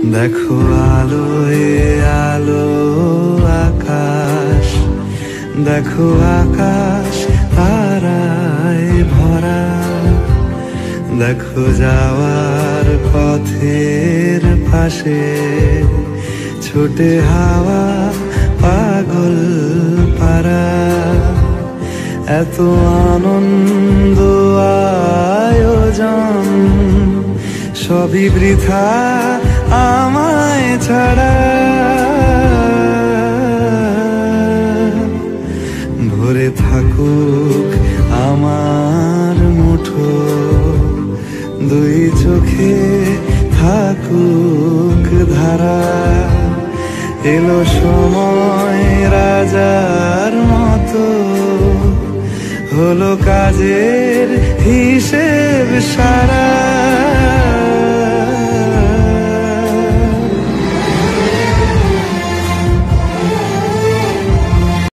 দেখো আলোয় আলো আকাশ, দেখো আকাশ তারায় ভরা, দেখো যাওয়ার পথের পাশে ছোটে হাওয়া পাগল পারা। এত আনন্দ আয়োজন সবই বৃথা আমায় ছাড়া। ভরে থাকুক আমার মুঠো, দুই চোখে থাকুক ধারা। এলো সময় রাজার মতো, হলো কাজের হিসেব সারা।